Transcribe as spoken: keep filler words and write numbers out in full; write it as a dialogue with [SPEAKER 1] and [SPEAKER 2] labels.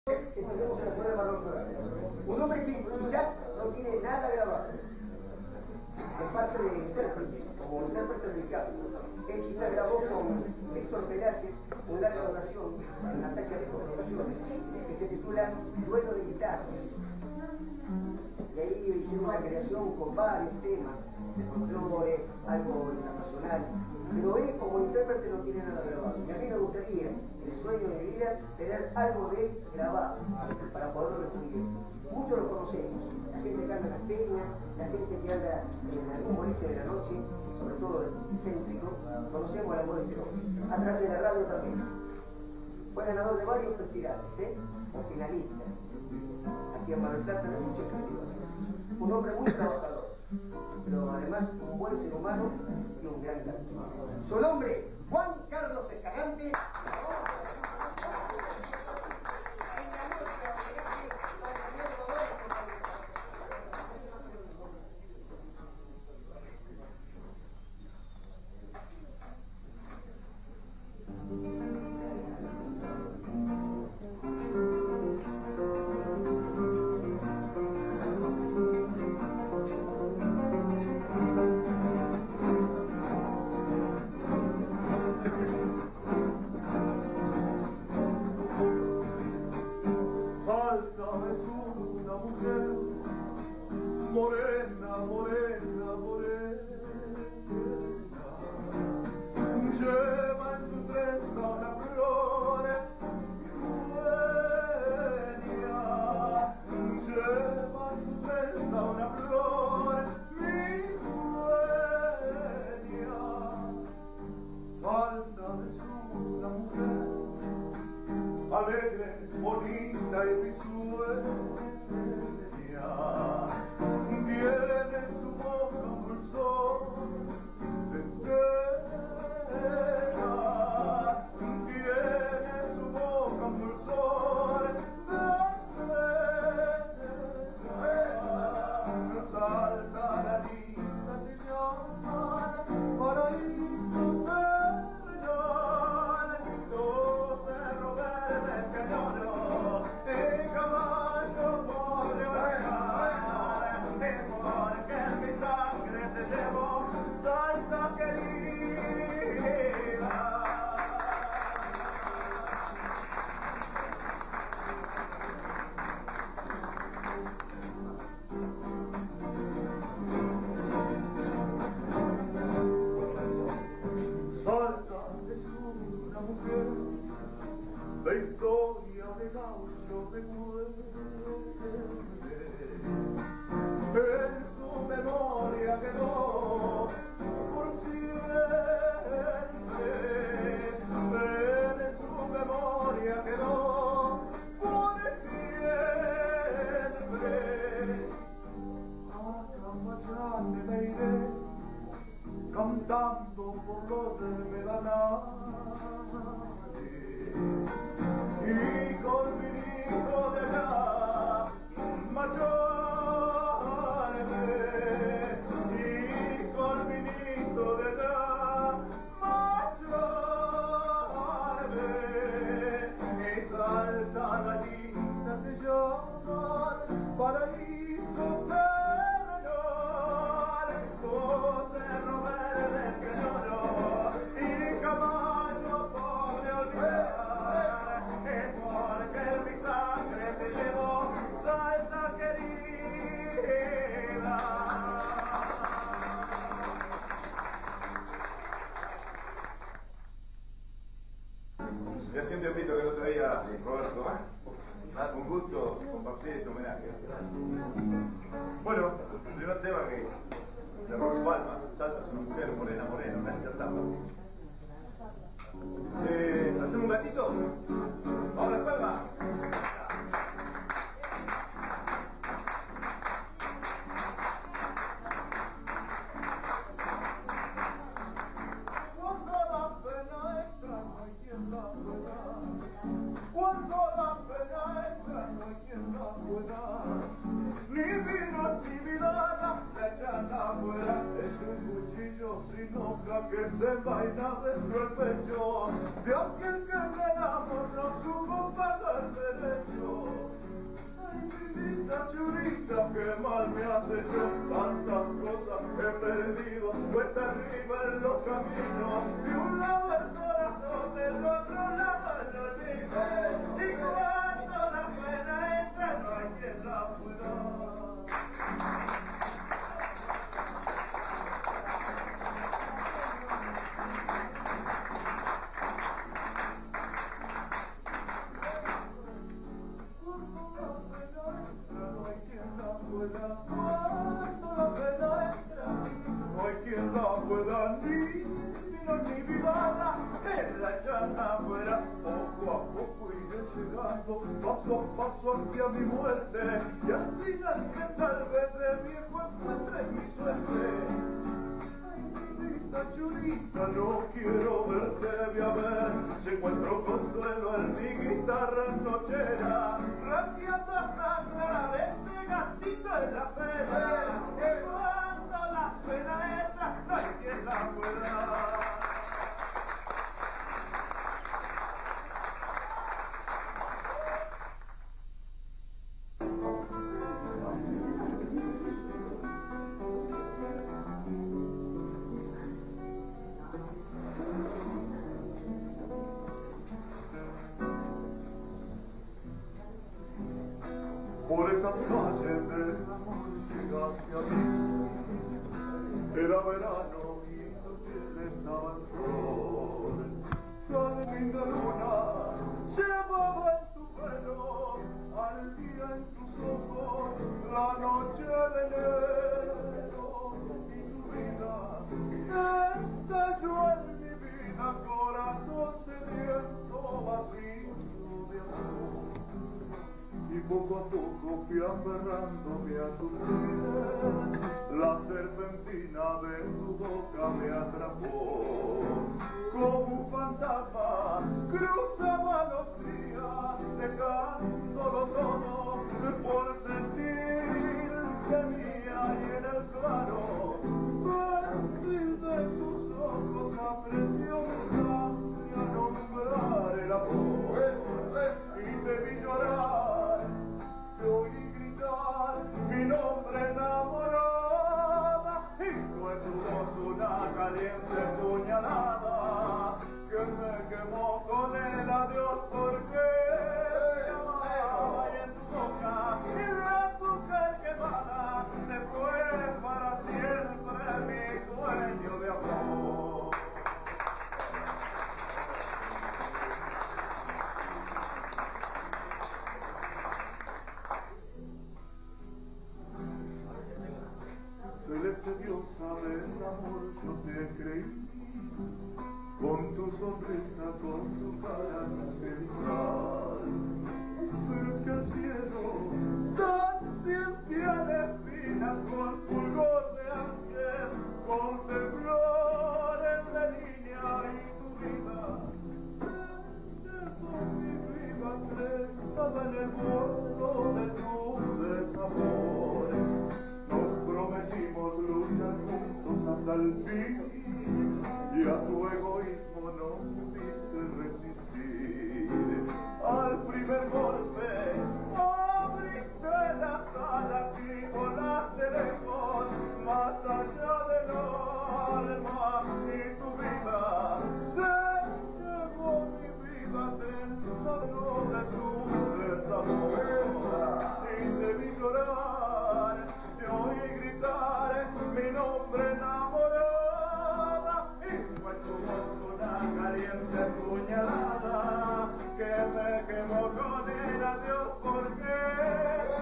[SPEAKER 1] Entendemos en la ciudad de Marruecos. Un hombre que quizás no tiene nada grabado de parte de intérprete, como intérprete dedicado. Él quizás grabó con Víctor Velázquez una larga oración en la tacha de colaboraciones que se titula Duelo de guitarras. Y ahí hicieron una creación con varios temas de folclore, algo internacional. Pero él como intérprete no tiene nada grabado. Y a mí me gustaría, el sueño de mi vida, tener algo de él grabado para poderlo recibir. Muchos lo conocemos. La gente que anda en las peñas, la gente que anda en algún boliche de la noche, sobre todo el céntrico, conocemos la voz de este hombre. A través de la radio también. Fue ganador de varios festivales, ¿eh? Un finalista. Aquí en Mar del Plata hay muchos festivales. Un hombre muy trabajador, pero además un buen ser humano y un gran cantor. Su nombre, Juan Carlos Escalante.
[SPEAKER 2] Morena, morena, morena, lleva en su trenza una flor dueña, lleva en su trenza una flor mi dueña, salta de su mujer, alegre, bonita y risueña. Tiene en su boca un dulzor de pena, tiene en su boca un dulzor de pena, salta la linda que llaman paraíso terrenal, dos cerros verdes cañones y caballo pobre oreja, porque en mi sangre te llevo, salta querida. Salta es una mujer, la historia de gauchos de en su memoria quedó por siempre, en su memoria quedó por siempre. A Cambachate me iré cantando por los medanales y con mi hijo de allá mayor. Paraíso terrenal, dos cerros verdes que lloro y caballo pobre olvidar, es porque en mi sangre te llevo, salta querida. Ya hacía un tiempito que no traía Roberto, ¿eh? Un gusto compartir este homenaje. Bueno, el primer tema que de Roberto Palma, Salta es una mujer, morena, morena, una linda samba. Eh, ¿Hacemos un gatito? ¡Ahora, Palma! Cuando la pena entra no hay quien la pueda, ni vino ni vida. la echan afuera. Es un cuchillo sin hoja que se vaina dentro del pecho de aquel que del amor no supo pagar derecho. Ay, churita, churita, qué mal me has hecho, tantas cosas he perdido, cuesta arriba en los caminos, de un lado el corazón, del otro lado el olvido, y cuando la pena entra no hay quien la pueda. Cuando la pena entra, no hay quien la pueda ni no ni vivarla, en la llana afuera, poco a poco iré llegando, paso a paso hacia mi muerte, y al final que tal vez de viejo encuentre mi suerte. Churita, churita, no quiero verte, voy a ver si encuentro consuelo en mi guitarra nochera, rasgueando hasta aclarar este gastito en la pena, que cuando la pena entra, no hay quien la pueda. Por esas calles del amor llegaste a mí. Era verano y tu piel estaba en flor. Tan linda luna llevaba en tu pelo, al día en tus ojos, la noche de enero. Y tu vida estalló en mi vida, corazón sediento, vacío de amor. Y poco a poco fui aferrándome a tu piel, la serpentina de tu boca me atrapó. Como un fantasma cruzaba los días, dejándolo todo por sentir que mía y en el claro perfil de tus ojos aprendió mi sangre a nombrar el amor. Y te vi llorar, te oí gritar mi nombre enamorada, y fue tu voz una caliente puñalada que me quemó con el adiós porque te amaba, y en tu boca el azúcar quemada se fue para siempre mi sueño de amor. Celeste diosa del amor, yo te creí, con tu sonrisa, con tu cara angelical. Pero es que el cielo también tiene espinas, con fulgor de ángel, con temblor en la línea, y tu vida se llevó mi vida trenzada en el vuelo de tu desamor. Prometimos luchar juntos hasta el fin, y a tu egoísmo no pudiste resistir. Al primer golpe abriste las alas y volaste lejos, más allá del alma, y tu vida se llevó mi vida trenzando de tu desamor. Y te vi llorar, te oí gritar mi nombre enamorada, y fue tu voz una caliente puñalada que me quemó con el adiós porque